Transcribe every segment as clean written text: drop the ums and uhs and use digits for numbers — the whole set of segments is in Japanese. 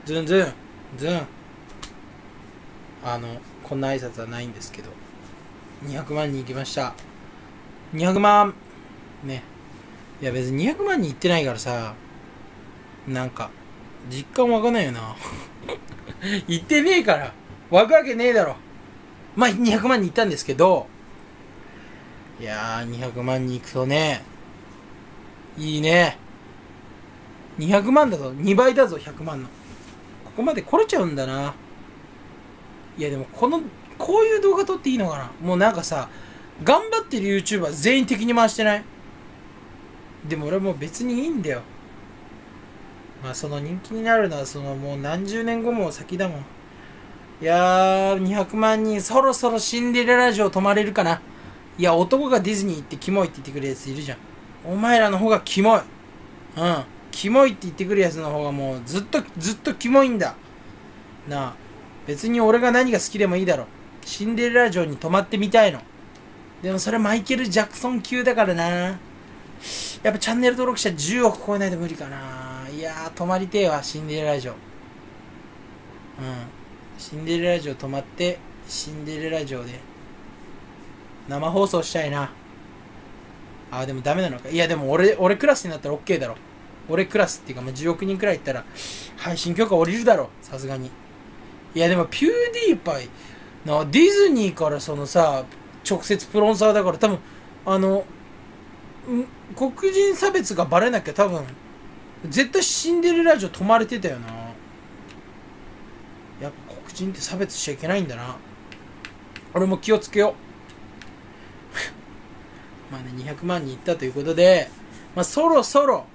ズンズンズン。こんな挨拶はないんですけど、200万人いきました。200万ね。いや別に200万人いってないからさ、なんか実感湧かないよな。いってねえから湧くわけねえだろ。まあ200万人いったんですけど、いやー200万人いくとね、いいね。200万だぞ、2倍だぞ、100万の。ここまで来れちゃうんだな。いやでもこういう動画撮っていいのかな。もうなんかさ、頑張ってる YouTuber 全員敵に回してない？でも俺はもう別にいいんだよ。まあその人気になるのはそのもう何十年後も先だもん。いやー200万人、そろそろシンデレラ城泊まれるかな。いや男がディズニー行ってキモいって言ってくるやついるじゃん。お前らの方がキモい。キモいって言ってくるやつの方がもうずっとキモいんだなあ。別に俺が何が好きでもいいだろ。シンデレラ城に泊まってみたいの。でもそれマイケル・ジャクソン級だからな。やっぱチャンネル登録者10億超えないと無理かな。いやー泊まりてえわ、シンデレラ城。シンデレラ城泊まって、シンデレラ城で生放送したいな。でもダメなのか。いやでも俺クラスになったら OK だろ。俺クラスっていうか、まあ、10億人くらいいったら配信許可降りるだろ、さすがに。いやでもピューディーパイな、ディズニーからそのさ直接プロンサーだから多分黒人差別がバレなきゃ多分絶対シンデレラ城泊まれてたよな。やっぱ黒人って差別しちゃいけないんだな。俺も気をつけよう。まあね、200万人いったということで、まあそろそろ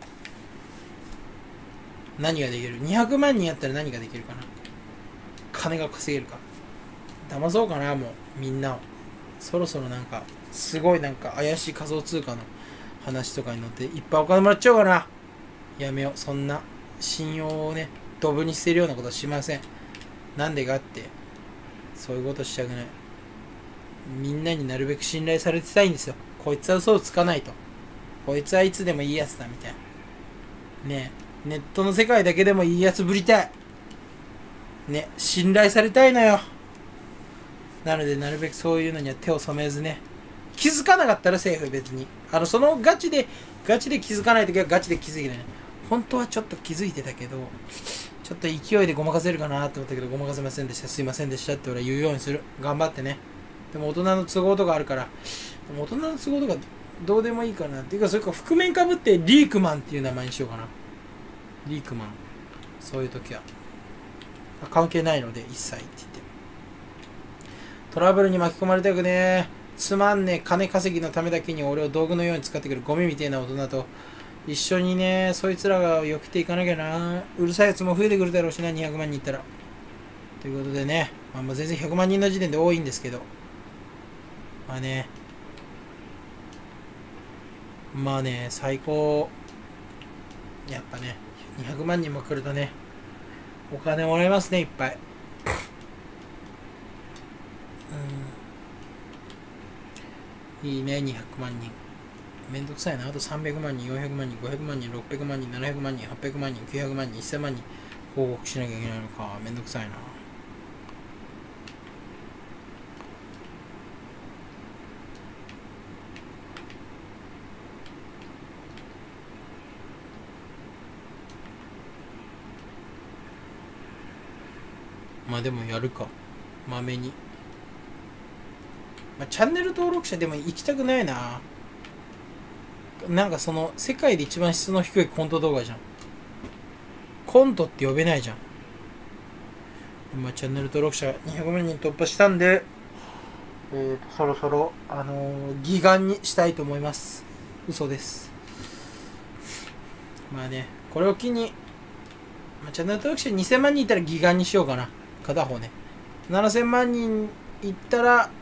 何ができる？ 200 万人やったら何ができるかな。金が稼げるか。騙そうかな、もうみんなを。そろそろなんかすごいなんか怪しい仮想通貨の話とかに乗っていっぱいお金もらっちゃおうかな。やめよう、そんな信用をねドブに捨てるようなことはしません。なんでかってそういうことしたくない。みんなになるべく信頼されてたいんですよ。こいつは嘘をつかないと、こいつはいつでもいいやつだみたいなね。ネットの世界だけでもいいやつぶりたいね。信頼されたいのよ。なのでなるべくそういうのには手を染めずね。気づかなかったらセーフ。別にそのガチで気づかないときはガチで気づいてない。本当はちょっと気づいてたけど、ちょっと勢いでごまかせるかなと思ったけどごまかせませんでした。すいませんでしたって俺は言うようにする。頑張ってね。でも大人の都合とかあるから、でも大人の都合とかどうでもいいかなっていうか、それか覆面かぶってリークマンっていう名前にしようかな。リークマン。そういう時は関係ないので一切って言って。トラブルに巻き込まれたくねえ。つまんねえ。金稼ぎのためだけに俺を道具のように使ってくるゴミみたいな大人と一緒にね、そいつらが避けていかなきゃな。うるさいやつも増えてくるだろうしな、200万人いったら。ということでね、まあ全然100万人の時点で多いんですけど、まあね、最高。やっぱね、200万人も来るとね、お金もらえますね、いっぱい。いいね、200万人。めんどくさいな。あと300万人、400万人、500万人、600万人、700万人、800万人、900万人、1000万人、報告しなきゃいけないのか。めんどくさいな。まあでもやるか。まめに。まあ、チャンネル登録者でも行きたくないな。なんかその世界で一番質の低いコント動画じゃん。コントって呼べないじゃん。今チャンネル登録者200万人突破したんで、そろそろ義眼にしたいと思います。嘘です。まあね、これを機に、チャンネル登録者2000万人いったら義眼にしようかな。片方ね。7000万人いったら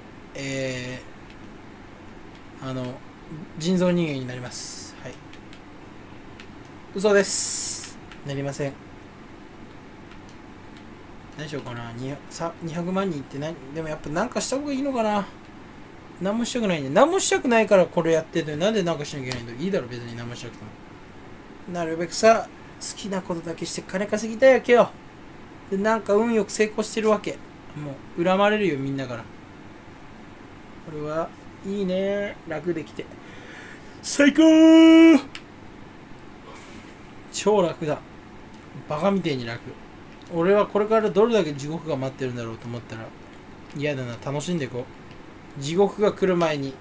人造人間になります。はい。嘘です。なりません。何しようかな。200万人ってでもやっぱなんかした方がいいのかな。何もしたくないんで。何もしたくないからこれやってるのになんで何かしなきゃいけないんだ。いいだろ別に何もしなくても。なるべくさ、好きなことだけして金稼ぎたいわけよ。 でなんか運よく成功してるわけ。もう恨まれるよみんなから。これはいいね、楽できて最高。超楽だ。バカみてえに楽。俺はこれからどれだけ地獄が待ってるんだろうと思ったら嫌だな。楽しんでいこう。地獄が来る前に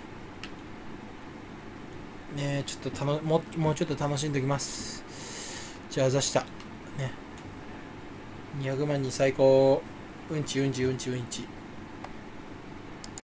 ね、ちょっともうちょっと楽しんでおきます。じゃあざしたね。200万人最高。うんちうんちうんちうんち。